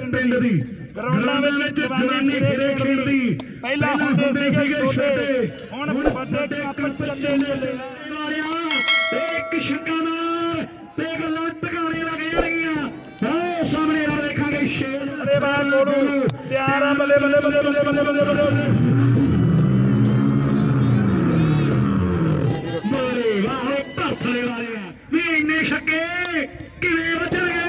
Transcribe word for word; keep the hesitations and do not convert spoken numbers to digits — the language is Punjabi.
ਪਿੰਡ ਦੀ ਗਰਾਊਂਡਾਂ ਵਿੱਚ ਜਵਾਨੀ ਫਿਰੇ ਖੇਡਦੀ ਪਹਿਲਾਂ ਹੁੰਦੇ ਸੀਗੇ ਛੋਟੇ ਹੁਣ ਵੱਡੇ ਕੱਪ ਚੱਲੇ ਚੱਲੇ ਇੱਕ ਛੱਕਾ ਨਾਲ ਤੇ ਗੱਲਾਂ ਟਿਕਾਣੇ ਲੱਗ ਜਾਣਗੀਆਂ ਆਹ ਸਾਹਮਣੇ ਆ ਦੇਖਾਂਗੇ ਸ਼ੇਰ ਅਰੇ ਬਾਹਰ ਗੋਲੂ ਤਿਆਰ ਆ ਬੱਲੇ ਬੱਲੇ ਬੱਲੇ ਬੱਲੇ ਬੱਲੇ ਬੱਲੇ ਬੱਲੇ ਵਾਹ ਭਰਥਲੇ ਵਾਲੇ ਵੀ ਇੰਨੇ ਛੱਕੇ ਕਿਵੇਂ ਵੱਜਣਗੇ